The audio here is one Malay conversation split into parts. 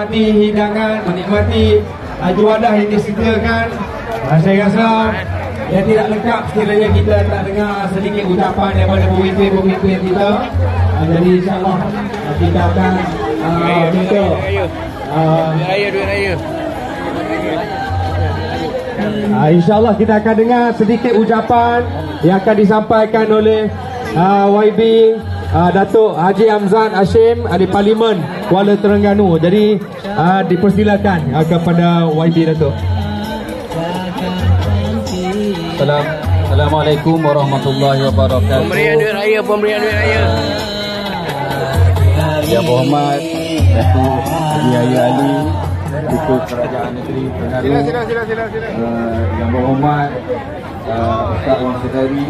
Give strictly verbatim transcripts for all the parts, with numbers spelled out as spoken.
menikmati hidangan, menikmati uh, juadah yang disediakan. Uh, saya rasa yang tidak lengkap sekiranya kita tak dengar sedikit ucapan daripada pemimpin-pemimpin kita. Uh, jadi insyaAllah uh, kita akan uh, minta uh, duit raya, duit raya. Uh, InsyaAllah kita akan dengar sedikit ucapan yang akan disampaikan oleh uh, Y B uh, Datuk Haji Amzan Hashim, Ahli Parlimen Kuala Terengganu. Jadi uh, dipersilakan uh, kepada Y B Datuk. Salam. Assalamualaikum warahmatullahi wabarakatuh. Pemberian duit raya, pemberian duit raya. Yang berhormat Datuk Haji Yahya Ali, Ketua Kerajaan Negeri Terengganu. Sila sila sila sila sila. Uh, yang berhormat uh, Ustaz Wan Sedari,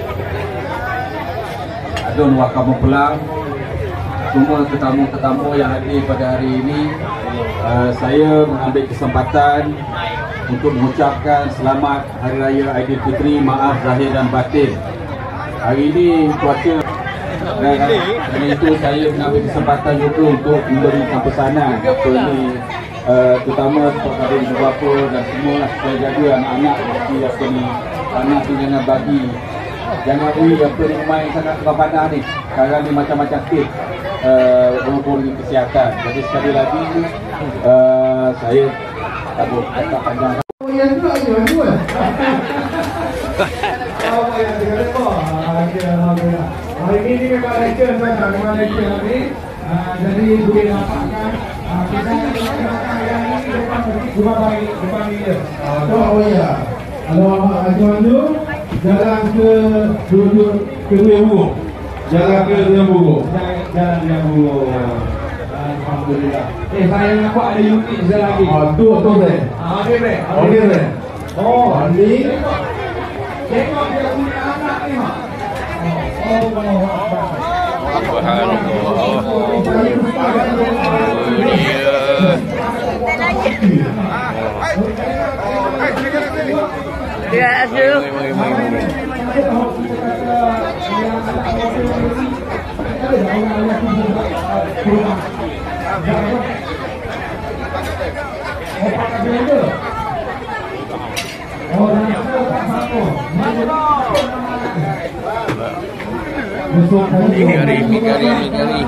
Adun Wakaf Mempelai, semua tetamu-tetamu yang hadir pada hari ini. Uh, saya mengambil kesempatan untuk mengucapkan selamat Hari Raya Aidilfitri, maaf zahir dan batin. Hari ini cuaca, dan kerana itu saya mengambil kesempatan juga untuk memberikan pesanan apa ini, uh, terutama kepada ibu bapa dan semua lah, supaya jaga anak-anak mesti apa ni, anak tu jangan bagi, jangan beri apa ni main sangat kepada ni. Sekarang ni macam-macam kes uh, berhubung dengan kesihatan. Jadi sekali lagi uh, saya tak boleh cakap panjang. Oh yang tu aja dua. Oh yang tu ada apa? Alhamdulillah. Hari ini memang lecture tuan-tuan, memang lecture ni. Jadi boleh dapatkan kita akan yang ini depan rumah baik depan dia. Oh ya. Kalau ajuan tu jalan ke dua ke dua buruk. Jalan ke dua buruk. Jalan dua buruk. Alhamdulillah. Eh saya nampak ada unit sekali lagi. Oh tu tu deh. Ah dia deh. Oh dia deh. Oh ni. Tengok dia punya anak ni mak. Oh Allah. Ya asal. Mikari, mikari, mikari.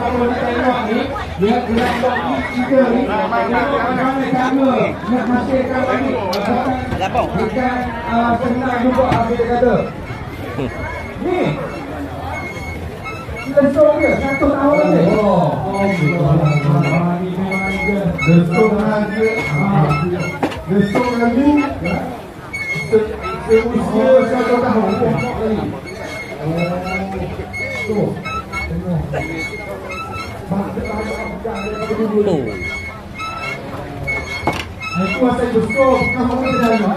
Apa? Ni. Lesung dia satu tahun ni. Oh, oh ni memang dia. Lesung lagi. Lesung lagi. Seusia satu tahun. Oh. Tu. Tengok. Mak dia tak ada kerja dulu. Aku asal besar, bukan orang dalam.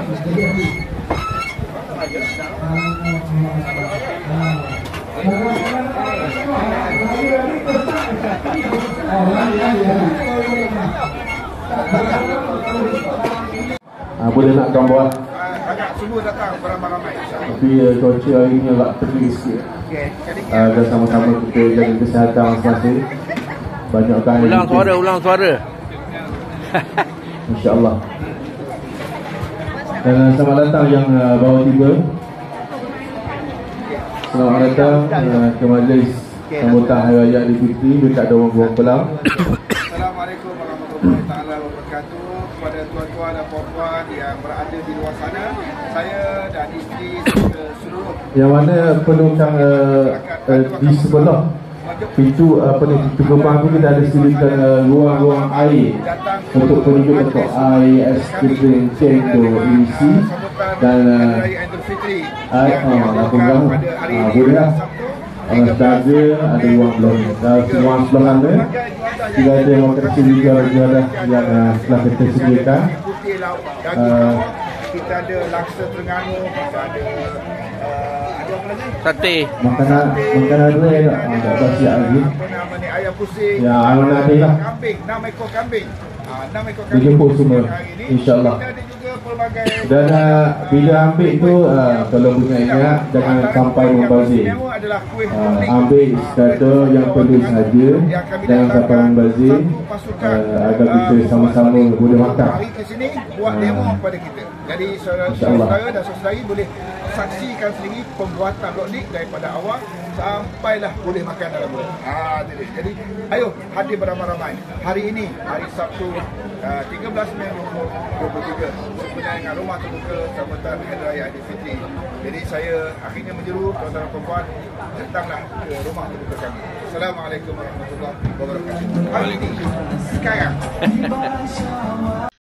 Ah, boleh nak gambar. Agak semua datang beramai-ramai. Tapi uh, cuaca hari ni agak terik sikit. Okey. Uh, dan sama-sama kita jaga kesihatan masing-masing. Banyakkan Ulang suara, ulang suara. InsyaAllah. Dan uh, selamat datang yang uh, baru tiba. Selamat datang uh, ke majlis sambutan Hari Raya Aidilfitri dekat Dawang Buang Pelang. Assalamualaikum warahmatullahi taala wabarakatuh. Kepada tuan-tuan dan puan-puan yang berada di luar sana, saya dan isteri serta seluruh Yang mana penumpang uh, uh, di sebelah pintu apa ni, pintu gerbang tu kita ada sediakan uh, ruang-ruang air untuk penunjuk untuk air, es krim, cendol, isi dan uh, air, oh, lapun kamu uh, boleh lah. Uh, Sedaga ada ruang belum, dan ruang sebelah mana tidak ada yang makan juga juga yang uh, telah kita sediakan. Uh, kita ada laksa Terengganu, kita ada uh, ada apa lagi? Sate. Makanan makanan ada tak? Ah, tak tahu siap lagi. Apa nama ni, ayam pusing. Ya, mana ada lah. Kambing, enam ekor kambing. Ah, enam ekor Dia kambing. jemput semua, Hari ni. insyaAllah. Kita ada juga pelbagai Dan uh, bila ambil tu uh, kalau punya ingat jangan sampai membazir. adalah kuih Uh, unik. ambil kata yang perlu sahaja, jangan sampai membazir, uh, agar kita sama-sama boleh makan. Hari ke sini buat demo kepada kita. Jadi saudara-saudara dan saudari boleh saksikan sendiri pembuatan lokdik daripada awal sampailah boleh makan dalam bulan. Ha, jadi, jadi ayo hadir beramai-ramai. Hari ini hari Sabtu uh, tiga belas Mei dua ribu dua puluh tiga sempena dengan rumah terbuka sambutan Hari Raya Aidilfitri. Jadi saya akhirnya menyeru tuan-tuan dan puan, datanglah ke rumah terbuka kami. Assalamualaikum warahmatullahi wabarakatuh. Hari ini sekarang